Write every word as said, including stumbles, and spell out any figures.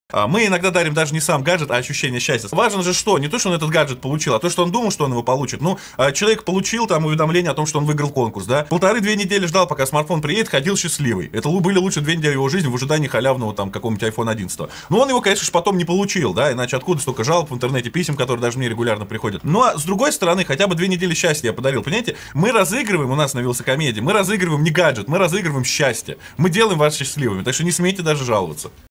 А мы иногда дарим даже не сам гаджет, а ощущение счастья. Важно же что? Не то, что он этот гаджет получил, а то, что он думал, что он его получит. Ну, человек получил там уведомление о том, что он выиграл конкурс, да? Полторы-две недели ждал, пока смартфон приедет, ходил счастливый. Это были лучше две недели его жизни в ожидании халявного там какого-нибудь айфон одиннадцать. Но он его, конечно же, потом не получил, да? Иначе откуда столько жалоб в интернете, писем, которые даже мне регулярно приходят. Ну, а с другой стороны, хотя бы две недели счастья я подарил. Понимаете? Мы разыгрываем у нас на Вилсакомедии, мы разыгрываем не гаджет, мы разыгрываем счастье. Мы делаем вас счастливыми, так что не смейте даже жаловаться.